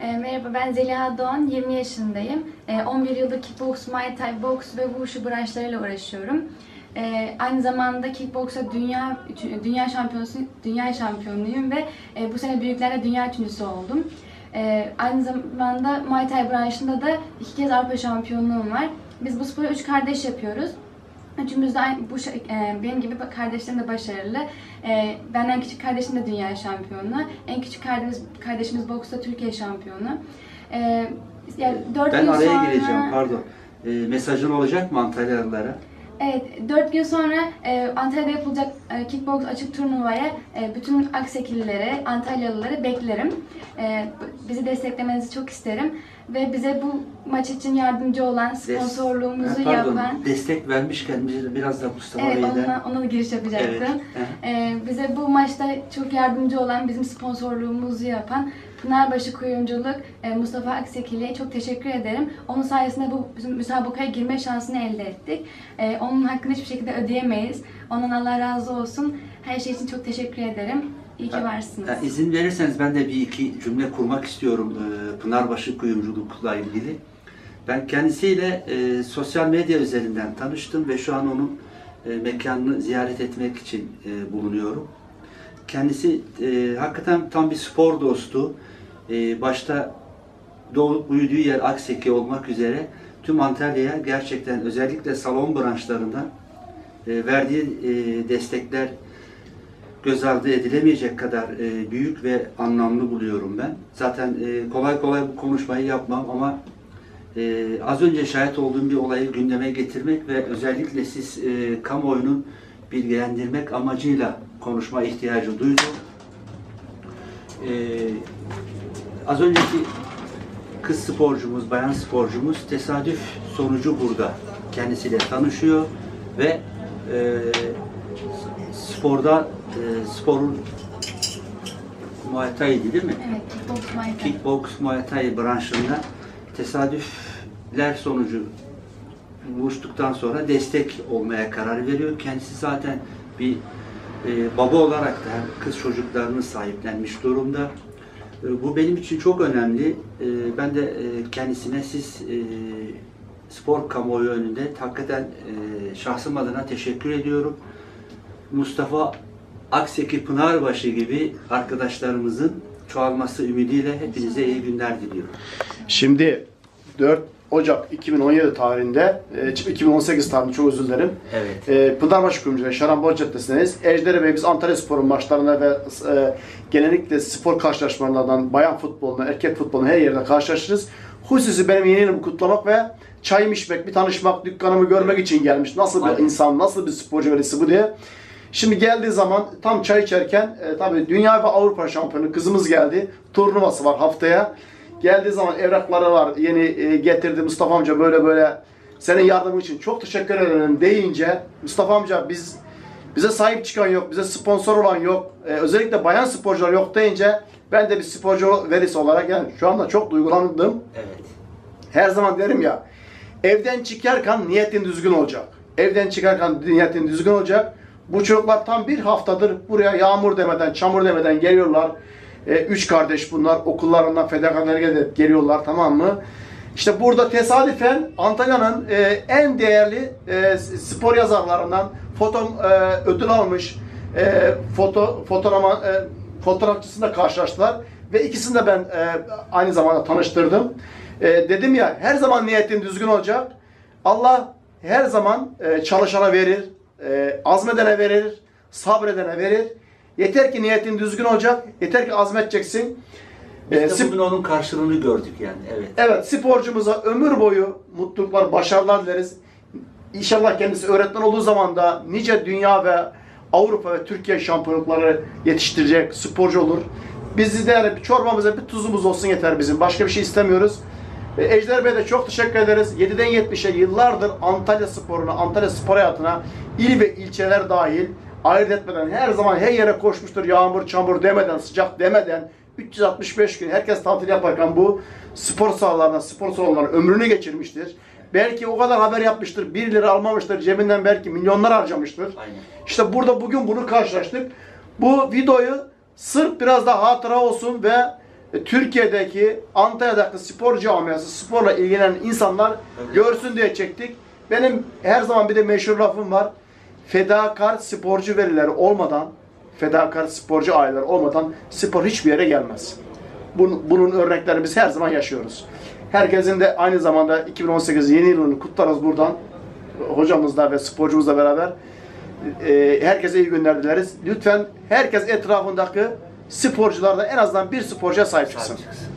Merhaba, ben Zeliha Doğan, 20 yaşındayım. 11 yıldır kickboks, muay thai, boks ve wushu branşlarıyla uğraşıyorum. Aynı zamanda kickboksa dünya şampiyonuyum ve bu sene büyüklerde dünya üçüncüsü oldum. Aynı zamanda muay thai branşında da 2 kez Avrupa şampiyonluğum var. Biz bu sporu 3 kardeş yapıyoruz. Üçümüz de benim gibi kardeşlerim de başarılı. Benden küçük kardeşim de dünya şampiyonu. En küçük kardeşimiz boksta Türkiye şampiyonu. Yani 4 Ben gün araya sonra... gireceğim, pardon. Mesajın olacak mı Antalyalılara? Evet, 4 gün sonra Antalya'da yapılacak kickboks açık turnuvaya bütün Aksekililere, Antalyalıları beklerim. Bizi desteklemenizi çok isterim. Ve bize bu maç için yardımcı olan, sponsorluğumuzu yapan... Destek vermişken biraz da Mustafa Bey'den... Evet, ona da giriş yapacaktım. Evet. Bize bu maçta çok yardımcı olan, bizim sponsorluğumuzu yapan Pınarbaşı Kuyumculuk Mustafa Aksekili'ye çok teşekkür ederim. Onun sayesinde bu müsabakaya girme şansını elde ettik. Onun hakkını hiçbir şekilde ödeyemeyiz. Ondan Allah razı olsun. Her şey için çok teşekkür ederim. İyi ki varsınız. İzin verirseniz ben de bir iki cümle kurmak istiyorum Pınarbaşı Kuyumculuk'la ilgili. Ben kendisiyle sosyal medya üzerinden tanıştım ve şu an onun mekanını ziyaret etmek için bulunuyorum. Kendisi hakikaten tam bir spor dostu. Başta doğup büyüdüğü yer Akseki olmak üzere tüm Antalya'ya gerçekten özellikle salon branşlarında verdiği destekler göz ardı edilemeyecek kadar büyük ve anlamlı buluyorum ben. Zaten kolay kolay bu konuşmayı yapmam ama az önce şahit olduğum bir olayı gündeme getirmek ve özellikle siz kamuoyunun bilgilendirmek amacıyla konuşma ihtiyacı duydum. Az önceki kız sporcumuz, bayan sporcumuz tesadüf sonucu burada kendisiyle tanışıyor ve sporun Muay Thai'ydi değil mi? Evet, kickboks, muay thai. Kickboks, Muay Thai branşında tesadüfler sonucu buluştuktan sonra destek olmaya karar veriyor. Kendisi zaten bir baba olarak da kız çocuklarını sahiplenmiş durumda. Bu benim için çok önemli. Ben de kendisine siz spor kamuoyu önünde hakikaten şahsım adına teşekkür ediyorum. Mustafa Akseki Pınarbaşı gibi arkadaşlarımızın çoğalması ümidiyle hepinize iyi günler diliyorum. Şimdi 4 Ocak 2017 tarihinde, 2018 tarihinde çok özür dilerim. Evet. Pınarbaşı Kuyumcu'da Şaranboz Caddesi'ndeyiz. Ejder Bey biz Antalya Spor'un maçlarında ve genellikle spor karşılaşmalarından, bayan futboluna, erkek futboluna her yerde karşılaşırız. Hususi benim yeni yılımı kutlamak ve çay içmek, bir tanışmak, dükkanımı görmek için gelmiş. Nasıl bir insan, nasıl bir sporcu velisi bu diye. Şimdi geldiği zaman tam çay içerken tabii Dünya ve Avrupa şampiyonu kızımız geldi. Turnuvası var haftaya. Geldiği zaman evrakları var. Yeni getirdi Mustafa amca böyle senin yardımın için çok teşekkür ederim deyince Mustafa amca bize sahip çıkan yok, bize sponsor olan yok. Özellikle bayan sporcular yok deyince ben de bir sporcu velisi olarak yani şu anda çok duygulandım. Evet. Her zaman derim ya evden çıkarken niyetin düzgün olacak. Evden çıkarken niyetin düzgün olacak. Bu çocuklar tam bir haftadır buraya yağmur demeden, çamur demeden geliyorlar. 3 kardeş bunlar. Okullarından fedakarlar geliyorlar, tamam mı? İşte burada tesadüfen Antalya'nın en değerli spor yazarlarından ödül almış fotoğrafçısıyla karşılaştılar. Ve ikisini de ben aynı zamanda tanıştırdım. Dedim ya her zaman niyetin düzgün olacak. Allah her zaman çalışana verir. Azmedene verir, sabredene verir. Yeter ki niyetin düzgün olacak, yeter ki azmedeceksin. Biz de bugün onun karşılığını gördük yani. Evet. Evet, sporcumuza ömür boyu mutluluklar, başarılar dileriz. İnşallah kendisi öğretmen olduğu zaman da nice dünya ve Avrupa ve Türkiye şampiyonlukları yetiştirecek sporcu olur. Biz de çorbamıza bir tuzumuz olsun yeter bizim. Başka bir şey istemiyoruz. Ejder Bey'e de çok teşekkür ederiz. 7'den 70'e yıllardır Antalya sporuna, Antalya spor hayatına il ve ilçeler dahil ayırt etmeden her zaman her yere koşmuştur. Yağmur, çamur demeden, sıcak demeden 365 gün herkes tatil yaparken bu spor sahalarına, spor salonlarına ömrünü geçirmiştir. Belki o kadar haber yapmıştır, 1 lira almamıştır, cebinden belki milyonlar harcamıştır. Aynen. İşte burada bugün bunu karşılaştık. Bu videoyu sırf biraz da hatıra olsun ve Türkiye'deki, Antalya'daki spor camiası, sporla ilgilenen insanlar görsün diye çektik. Benim her zaman bir de meşhur lafım var. Fedakar sporcu velileri olmadan, fedakar sporcu aileler olmadan spor hiçbir yere gelmez. Bunun örneklerini biz her zaman yaşıyoruz. Herkesin de aynı zamanda 2018 yeni yılını kutlarız buradan. Hocamızla ve sporcumuzla beraber. Herkese iyi günler dileriz. Lütfen herkes etrafındaki sporculardan en azından bir sporcuya sahip çıksın.